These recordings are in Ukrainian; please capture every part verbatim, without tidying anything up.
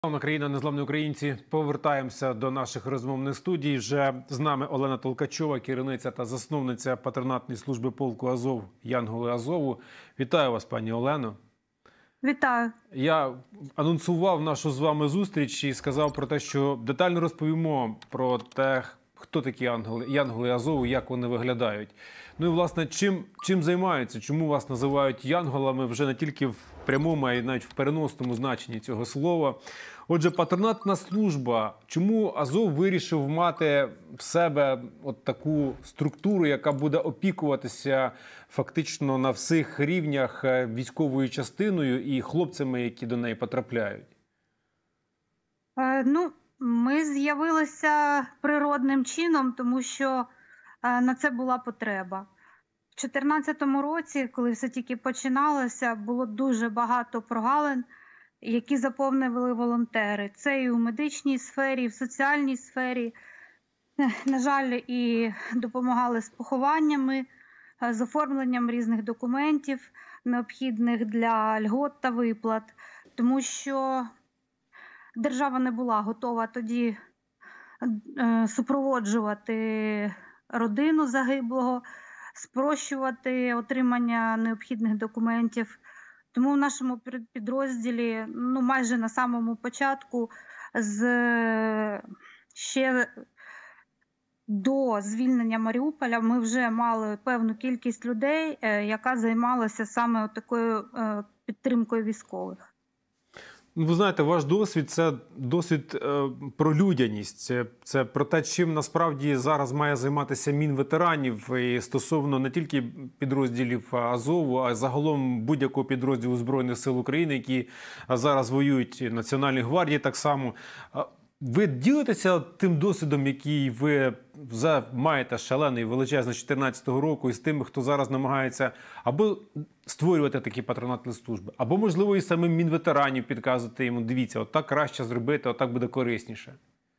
Слава Україна, незламні українці. Повертаємося до наших розмовних студій. Вже з нами Олена Толкачова, керівниця та засновниця патронатної служби полку Азов «Янголи Азову». Вітаю вас, пані Олено. Вітаю. Я анонсував нашу з вами зустріч і сказав про те, що детально розповімо про те, хто такі янголи, янголи Азову, як вони виглядають. Ну і, власне, чим, чим займаються, чому вас називають янголами вже не тільки в прямому, а й навіть в переносному значенні цього слова. Отже, патронатна служба. Чому Азов вирішив мати в себе от таку структуру, яка буде опікуватися фактично на всіх рівнях військовою частиною і хлопцями, які до неї потрапляють? Е, ну, ми з'явилися природним чином, тому що е, на це була потреба. В дві тисячі чотирнадцятому році, коли все тільки починалося, було дуже багато прогалин, які заповнювали волонтери. Це і у медичній сфері, і в соціальній сфері. На жаль, і допомагали з похованнями, з оформленням різних документів, необхідних для льгот та виплат. Тому що держава не була готова тоді супроводжувати родину загиблого, спрощувати отримання необхідних документів. Тому в нашому підрозділі, ну, майже на самому початку, з ще до звільнення Маріуполя, ми вже мали певну кількість людей, яка займалася саме такою підтримкою військових. Ви знаєте, ваш досвід – це досвід е, про людяність, це, це про те, чим насправді зараз має займатися Мінветеранів і стосовно не тільки підрозділів Азову, а й загалом будь-якого підрозділу Збройних сил України, які зараз воюють, Національної гвардії так само. Ви ділитеся тим досвідом, який ви вже маєте шалений, величезний з дві тисячі чотирнадцятого року, і з тими, хто зараз намагається або створювати такі патронатні служби, або, можливо, і самим Мінветеранів підказувати йому, дивіться, отак краще зробити, отак буде корисніше?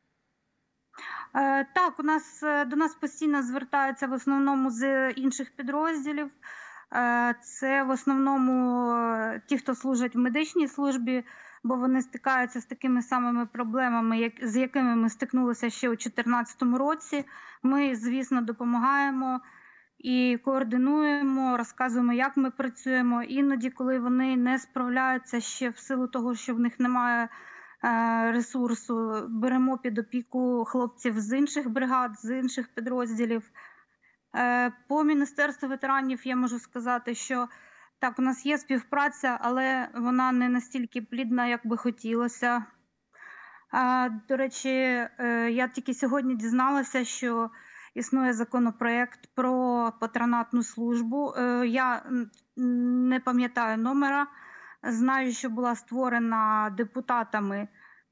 Е, так, у нас, до нас постійно звертаються в основному з інших підрозділів. Е, це в основному ті, хто служать в медичній службі, бо вони стикаються з такими самими проблемами, як, з якими ми стикнулися ще у дві тисячі чотирнадцятому році. Ми, звісно, допомагаємо і координуємо, розказуємо, як ми працюємо. Іноді, коли вони не справляються ще в силу того, що в них немає е, ресурсу, беремо під опіку хлопців з інших бригад, з інших підрозділів. Е, по Міністерству ветеранів я можу сказати, що так, у нас є співпраця, але вона не настільки плідна, як би хотілося. А, до речі, я тільки сьогодні дізналася, що існує законопроект про патронатну службу. Я не пам'ятаю номера, знаю, що була створена депутатами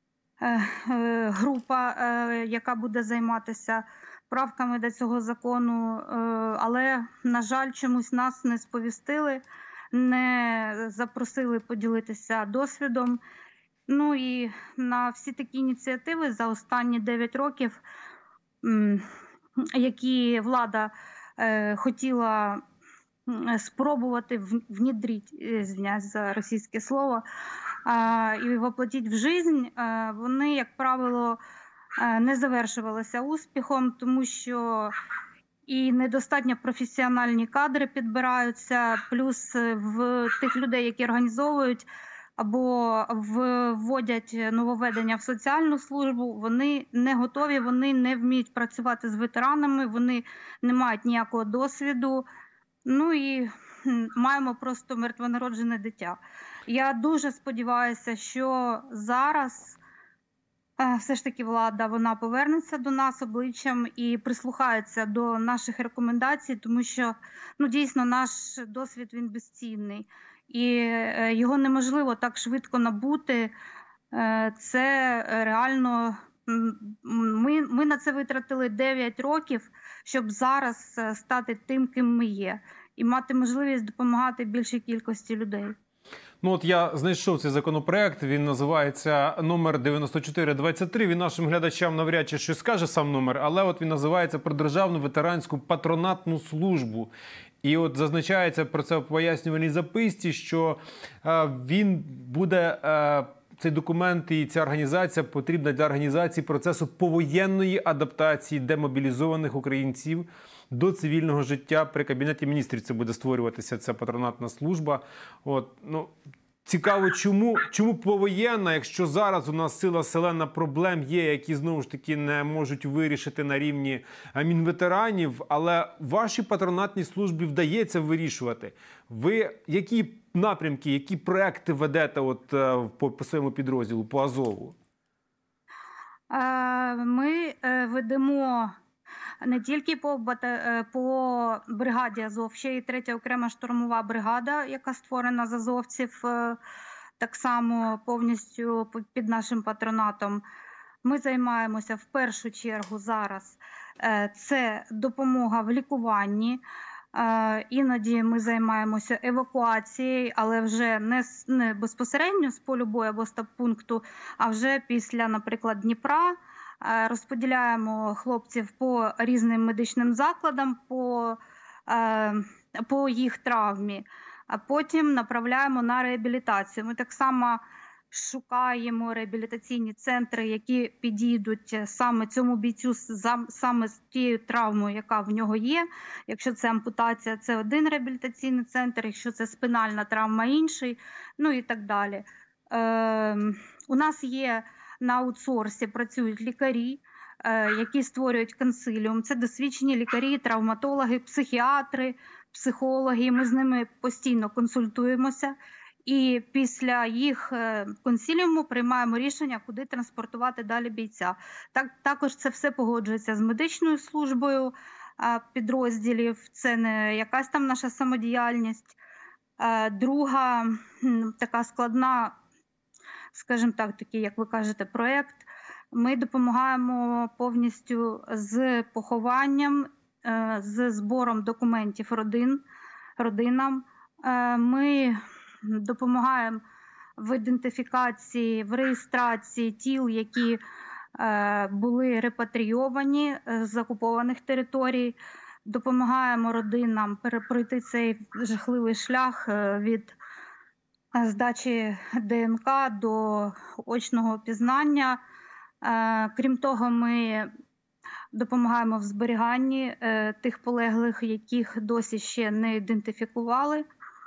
група, яка буде займатися правками до цього закону, але, на жаль, чомусь нас не сповістили, не запросили поділитися досвідом. Ну і на всі такі ініціативи за останні дев'ять років, які влада е, хотіла спробувати внедрити, звиняюсь за російське слово, е, і воплотити в жизнь, е, вони, як правило, е, не завершувалися успіхом, тому що і недостатньо професіональні кадри підбираються, плюс в тих людей, які організовують або вводять нововведення в соціальну службу, вони не готові, вони не вміють працювати з ветеранами, вони не мають ніякого досвіду. Ну і маємо просто мертвонароджене дитя. Я дуже сподіваюся, що зараз все ж таки влада, вона повернеться до нас обличчям і прислухається до наших рекомендацій, тому що, ну, дійсно, наш досвід, він безцінний. І його неможливо так швидко набути. Це реально, ми, ми на це витратили дев'ять років, щоб зараз стати тим, ким ми є. І мати можливість допомагати більшій кількості людей. Ну от я знайшов цей законопроект, він називається номер дев'яносто чотири двадцять три. Він нашим глядачам навряд чи щось скаже сам номер, але от він називається «Про державну ветеранську патронатну службу». І от зазначається про це в пояснювальній записці, що е, він буде е, цей документ і ця організація потрібна для організації процесу повоєнної адаптації демобілізованих українців до цивільного життя. При Кабінеті міністрів це буде створюватися ця патронатна служба. От, ну, цікаво, чому, чому повоєнна, якщо зараз у нас сила селена проблем є, які, знову ж таки, не можуть вирішити на рівні мінветеранів, але вашій патронатній службі вдається вирішувати. Ви які напрямки, які проекти ведете от, по, по своєму підрозділу, по Азову? Ми ведемо не тільки по, по бригаді Азов, ще й третя окрема штурмова бригада, яка створена з азовців, так само повністю під нашим патронатом. Ми займаємося в першу чергу зараз. Це допомога в лікуванні. Іноді ми займаємося евакуацією, але вже не, не безпосередньо з полю бою або стаб-пункту, а вже після, наприклад, Дніпра. Розподіляємо хлопців по різним медичним закладам, по, по їх травмі, а потім направляємо на реабілітацію. Ми так само шукаємо реабілітаційні центри, які підійдуть саме цьому бійцю, саме з тією травмою, яка в нього є. Якщо це ампутація, це один реабілітаційний центр, якщо це спинальна травма, інший, ну і так далі. Е, у нас є на аутсорсі, працюють лікарі, е, які створюють консиліум. Це досвідчені лікарі, травматологи, психіатри, психологи. Ми з ними постійно консультуємося. І після їх консиліуму приймаємо рішення, куди транспортувати далі бійця. Так, також це все погоджується з медичною службою підрозділів, це не якась там наша самодіяльність. Друга така складна, скажімо так, такий, як ви кажете, проєкт. Ми допомагаємо повністю з похованням, з збором документів родин, родинам. Ми допомагаємо в ідентифікації, в реєстрації тіл, які е, були репатрійовані з окупованих територій. Допомагаємо родинам перепройти цей жахливий шлях від здачі ДНК до очного пізнання. Е, крім того, ми допомагаємо в зберіганні е, тих полеглих, яких досі ще не ідентифікували.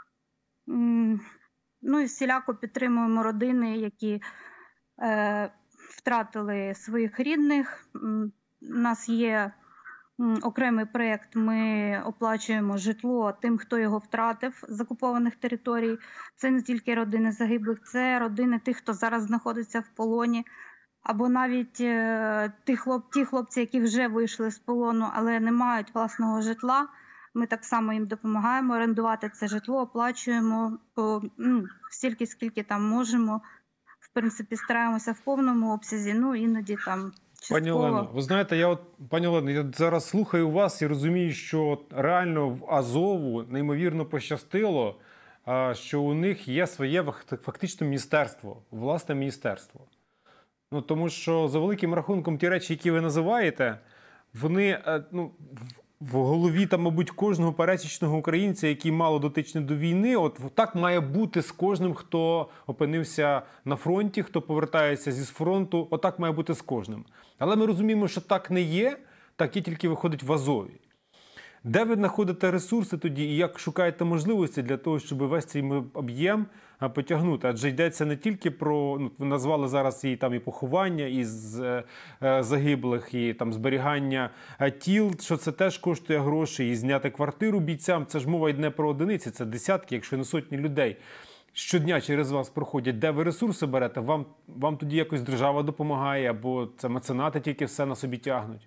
Ну і всіляко підтримуємо родини, які е, втратили своїх рідних. У нас є окремий проєкт, ми оплачуємо житло тим, хто його втратив з окупованих територій. Це не тільки родини загиблих, це родини тих, хто зараз знаходиться в полоні. Або навіть е, ті, хлоп, ті хлопці, які вже вийшли з полону, але не мають власного житла. Ми так само їм допомагаємо орендувати це житло, оплачуємо по, ну, стільки, скільки там можемо. В принципі, стараємося в повному обсязі, ну іноді там частково. Пані Олено, ви знаєте, я от, пані Олено, я зараз слухаю вас і розумію, що реально в Азову неймовірно пощастило, що у них є своє фактично міністерство, власне міністерство. Ну, тому що за великим рахунком ті речі, які ви називаєте, вони, ну, в голові, там, мабуть, кожного пересічного українця, який мало дотичний до війни, от так має бути з кожним, хто опинився на фронті, хто повертається зі фронту, отак має бути з кожним. Але ми розуміємо, що так не є, так є тільки виходить в Азові. Де ви знаходите ресурси тоді і як шукаєте можливості для того, щоб весь цей об'єм потягнути? Адже йдеться не тільки про, ну, ви назвали зараз і там і поховання, і з, е, загиблих, і там зберігання тіл, що це теж коштує грошей, і зняти квартиру бійцям, це ж мова йде не про одиниці, це десятки, якщо не сотні людей. Щодня через вас проходять. Де ви ресурси берете? Вам, вам тоді якось держава допомагає, або це меценати тільки все на собі тягнуть?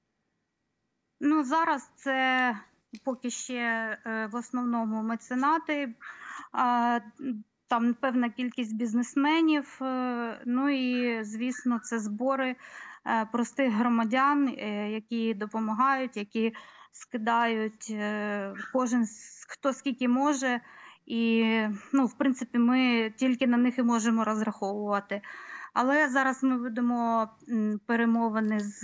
Ну, зараз це поки ще е, в основному меценати, а, там певна кількість бізнесменів, е, ну і, звісно, це збори е, простих громадян, е, які допомагають, які скидають е, кожен, хто скільки може. І, ну, в принципі, ми тільки на них і можемо розраховувати. Але зараз ми ведемо перемовини з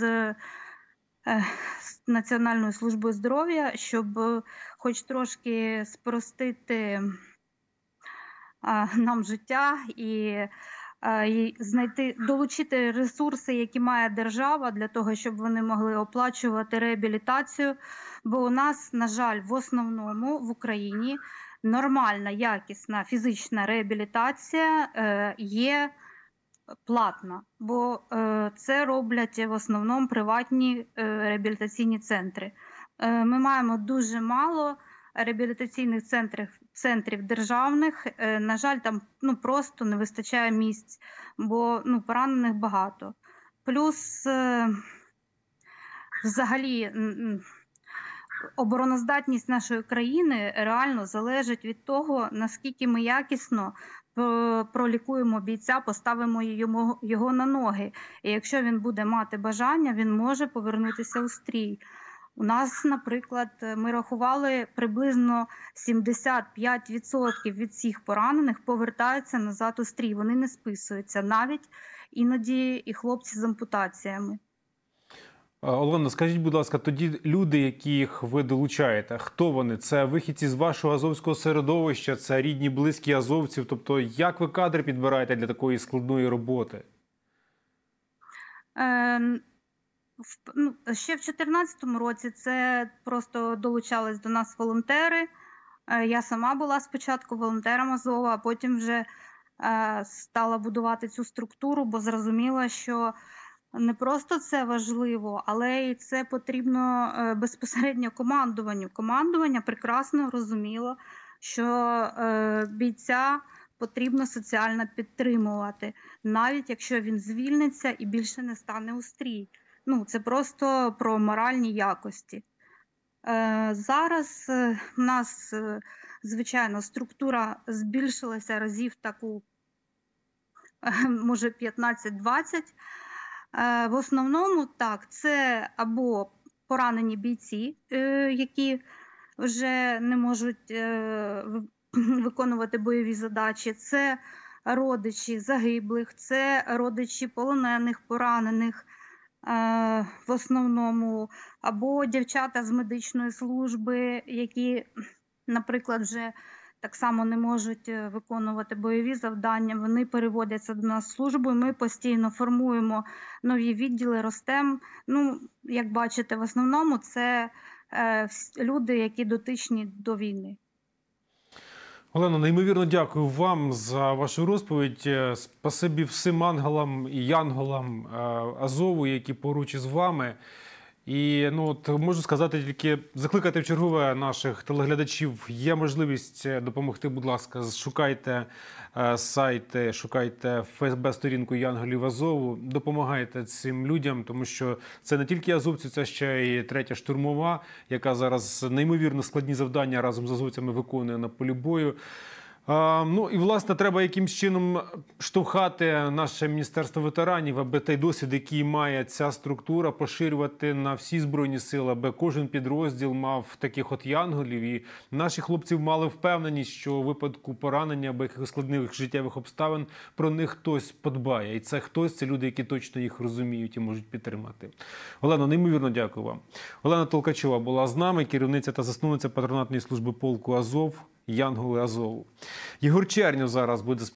з Національною службою здоров'я, щоб хоч трошки спростити нам життя і е, і знайти, долучити ресурси, які має держава, для того, щоб вони могли оплачувати реабілітацію. Бо у нас, на жаль, в основному в Україні нормальна, якісна фізична реабілітація е, є платна, бо е, це роблять в основному приватні е, реабілітаційні центри. Е, ми маємо дуже мало реабілітаційних центрів, центрів державних. Е, на жаль, там ну, просто не вистачає місць, бо ну, поранених багато. Плюс е, взагалі м, м, обороноздатність нашої країни реально залежить від того, наскільки ми якісно е, пролікуємо бійця, поставимо йому, його на ноги. І якщо він буде мати бажання, він може повернутися у стрій. У нас, наприклад, ми рахували, приблизно сімдесят п'ять відсотків від всіх поранених повертаються назад у стрій. Вони не списуються, навіть іноді і хлопці з ампутаціями. Олено, скажіть, будь ласка, тоді люди, яких ви долучаєте, хто вони? Це вихідці з вашого азовського середовища, це рідні, близькі азовців? Тобто, як ви кадри підбираєте для такої складної роботи? Е, в, ну, ще в дві тисячі чотирнадцятому році це просто долучались до нас волонтери. Е, я сама була спочатку волонтером Азова, а потім вже е, стала будувати цю структуру, бо зрозуміла, що не просто це важливо, але і це потрібно е, безпосередньо командуванню. Командування прекрасно розуміло, що е, бійця потрібно соціально підтримувати, навіть якщо він звільниться і більше не стане у стрій. Ну, це просто про моральні якості. Е, зараз е, в нас, е, звичайно, структура збільшилася разів таку, е, може, п'ятнадцять-двадцять. Е, в основному, так, це або поранені бійці, е, які вже не можуть е, виконувати бойові задачі, це родичі загиблих, це родичі полонених, поранених, е, в основному, або дівчата з медичної служби, які, наприклад, вже так само не можуть виконувати бойові завдання, вони переводяться до нас в службу, і ми постійно формуємо нові відділи, ростемо. Ну, як бачите, в основному це е, люди, які дотичні до війни. Олено, неймовірно дякую вам за вашу розповідь. Спасибі всім ангелам і янголам Азову, які поруч із вами. І ну, от, можу сказати тільки, закликати в чергове наших телеглядачів. Є можливість допомогти, будь ласка, шукайте е, сайти, шукайте ФСБ-сторінку Янголів Азову, допомагайте цим людям, тому що це не тільки азовці, це ще й третя штурмова, яка зараз неймовірно складні завдання разом з азовцями виконує на полі бою. А, ну і, власне, треба якимсь чином штовхати наше Міністерство ветеранів, аби той досвід, який має ця структура, поширювати на всі Збройні Сили, аби кожен підрозділ мав таких от янголів. І наші хлопці мали впевненість, що у випадку поранення або якихось складних життєвих обставин про них хтось подбає. І це хтось, це люди, які точно їх розуміють і можуть підтримати. Олено, неймовірно дякую вам. Олена Толкачова була з нами, керівниця та засновниця патронатної служби полку Азов, Янголи Азову. Єгор Чернєв зараз буде